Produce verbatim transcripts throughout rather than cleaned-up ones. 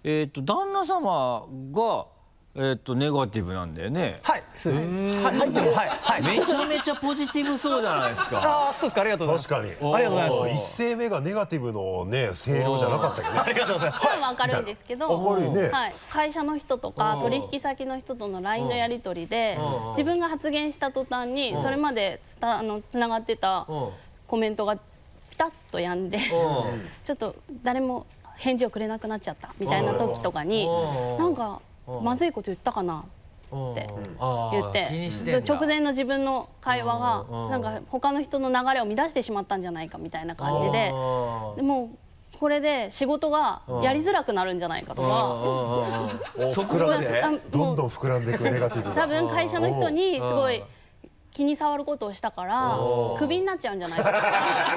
えっと旦那様がえっとネガティブなんだよね。 はい、そうです。はいはい。 めちゃめちゃポジティブそうじゃないですか。 ああ、そうですか。ありがとうございます。 確かに。 ありがとうございます。 一声目がネガティブのね声量じゃなかったけどね。 ありがとうございます。 普段は明るいんですけど、 明るいね。 はい、会社の人とか取引先の人との ライン のやり取りで、自分が発言した途端にそれまでつたあのつながってたコメントがピタッと止んで、ちょっと誰も返事をくれなくなっちゃったみたいな時とかに、なんかまずいこと言ったかなって言って直前の自分の会話がなんか他の人の流れを乱してしまったんじゃないかみたいな感じで、でもこれで仕事がやりづらくなるんじゃないかとか、 膨らんでどんどん膨らんでいくネガティブが多分会社の人にすごい気に障ることをしたからクビになっちゃうんじゃないかとか。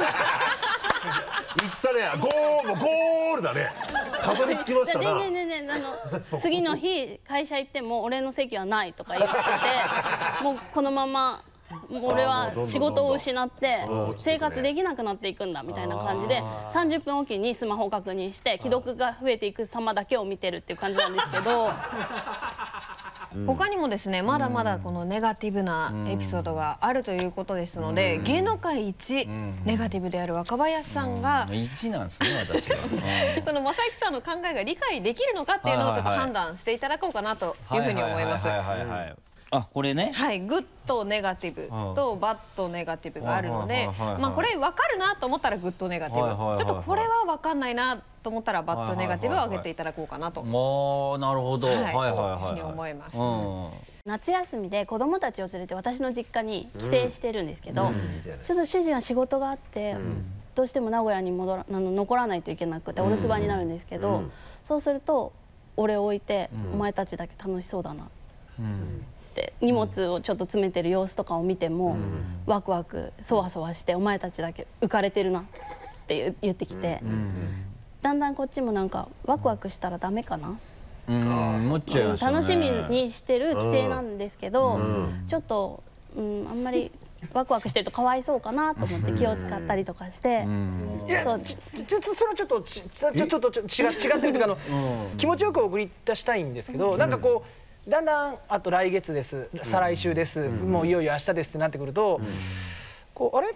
いったね、ゴールゴールだね。たどり着きましたな。 ねねねね、あの次の日会社行っても俺の席はないとか言ってて、もうこのまま俺は仕事を失って生活できなくなっていくんだみたいな感じで、さんじゅっぷんおきにスマホを確認して既読が増えていく様だけを見てるっていう感じなんですけど。 他にもですね、まだまだこのネガティブなエピソードがあるということですので、芸能界一ネガティブである若林さんが一なんですね、私は。 この正行さんの考えが理解できるのかっていうのをちょっと判断していただこうかなというふうに思います。 あ、これね。 はい、グッドネガティブとバッドネガティブがあるので、まあこれ分かるなと思ったらグッドネガティブ、ちょっとこれは分かんないなと思ったらバッドネガティブを上げていただこうかなと。 もうなるほど。はいはいはい。 思います。 夏休みで子供たちを連れて私の実家に帰省してるんですけど、ちょっと主人は仕事があってどうしても名古屋に戻らあの残らないといけなくてお留守番になるんですけど、そうすると俺を置いてお前たちだけ楽しそうだなって荷物をちょっと詰めてる様子とかを見てもワクワクそわそわしてお前たちだけ浮かれてるなって言ってきて、だんだんこっちもなんかワクワクしたらダメかな、楽しみにしてる帰省なんですけど、ちょっと、うん、あんまりワクワクしてるとかわいそうかなと思って気を使ったりとかして。 いや、それはちょっとちちょちょっと違違ってるというか、あの気持ちよく送り出したいんですけど、なんかこうだんだんあと来月です、再来週です、もういよいよ明日ですってなってくると、こうあれ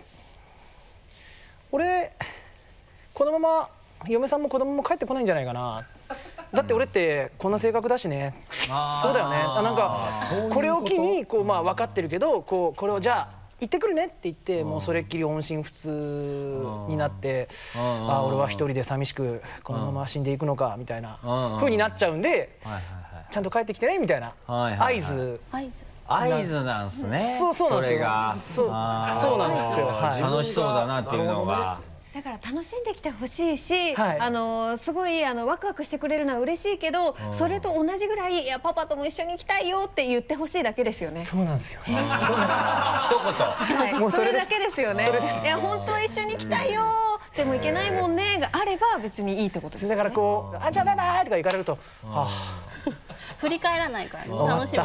俺このまま嫁さんも子供も帰ってこないんじゃないかな。だって俺ってこんな性格だしね。そうだよね。なんかこれを機にこうまあ分かってるけど、こうこれをじゃあ行ってくるねって言ってもうそれっきり音信不通になって、ああ俺は一人で寂しくこのまま死んでいくのかみたいな風になっちゃうんで、ちゃんと帰ってきてねみたいな合図。 合図なんですね。 そうそうなんですよ。 そうそうなんですよ。 楽しそうだなっていうのが。 だから楽しんできてほしいし、あのすごいあのワクワクしてくれるのは嬉しいけど、それと同じぐらいいやパパとも一緒に行きたいよって言ってほしいだけですよね。 そうなんですよ。一言。 はい。もうそれだけですよね。いや本当は一緒に行きたいよでも行けないもんねがあれば別にいいってことです。 だからこうあじゃあバイバイとか行かれると、あ振り返らないからね、楽しみだから。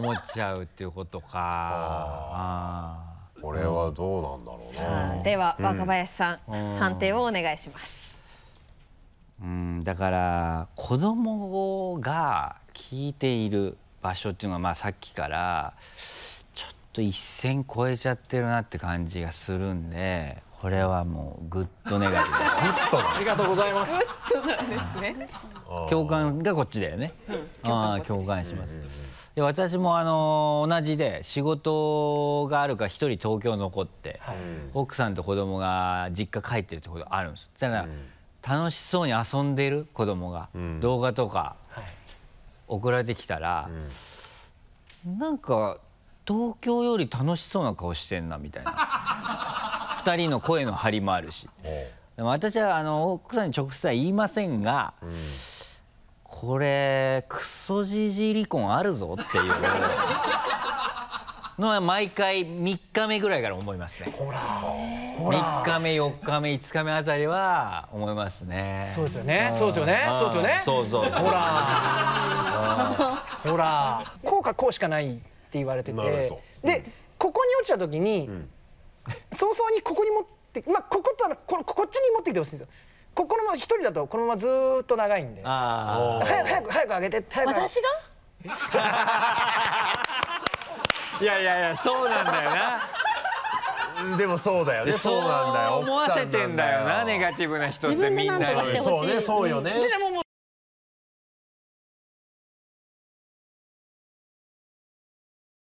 思っちゃうっていうことか。 これはどうなんだろうな。 では若林さん、判定をお願いします。 うん、だから子供が聞いている場所っていうのがまあさっきからちょっと一線越えちゃってるなって感じがするんで、これはもうグッドネガティブ。グッドな。 ありがとうございます。 グッドなんですね。 共感がこっちだよね。ああ、共感します。で私もあの同じで仕事があるから一人東京残って、はい、奥さんと子供が実家帰ってるってことあるんです。だから、うん、楽しそうに遊んでる子供が、うん、動画とか送られてきたら、うん、なんか東京より楽しそうな顔してんなみたいなふたりの声の張りもあるし、でも私はあの奥さんに直接は言いませんが、うん、これクソじじい離婚あるぞっていうのは毎回みっかめぐらいから思いますね。 ほらみっかめよっかめいつかめあたりは思いますね。 そうですよね、そうですよね、そうですよね。 そうそう。ほらほらこうかこうしかないって言われてて、でここに落ちた時に早々にここに持っでまあこことはここっちに持ってきてほしいんですよ。ここのまま一人だとこのままずーっと長いんで。早く早く早く上げて早く。 私が？ いやいやいやそうなんだよな。 でもそうだよね。そうなんだよ。 思わせてんだよなネガティブな人ってみんなに。 そうねそうよね。 じゃあも